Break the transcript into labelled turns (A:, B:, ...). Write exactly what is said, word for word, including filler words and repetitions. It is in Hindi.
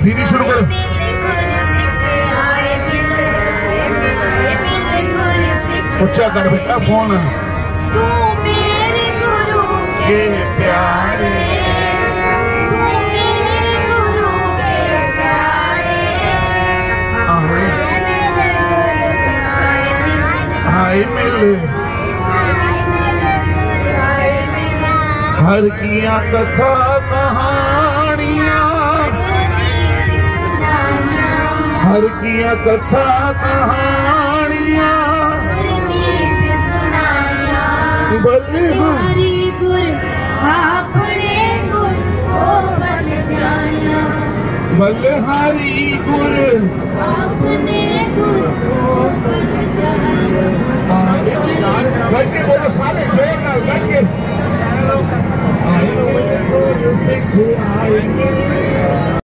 A: धीरे शुरू करो। ऊंचा कर बेटा फोन।
B: तू मेरे गुरु
A: के प्यारे,
B: तू मेरे गुरु के प्यारे,
A: हाय मिल हर किया कथा कहानियां, हर किया कथा कहानियां,
B: बलिहारी गुर अपने गुर ओ बन जाना,
A: बलिहारी गुर
B: अपने गुर ओ बन जाना।
A: गज के बोलो सारे जोर ना, गज के आए सिख आएंगे।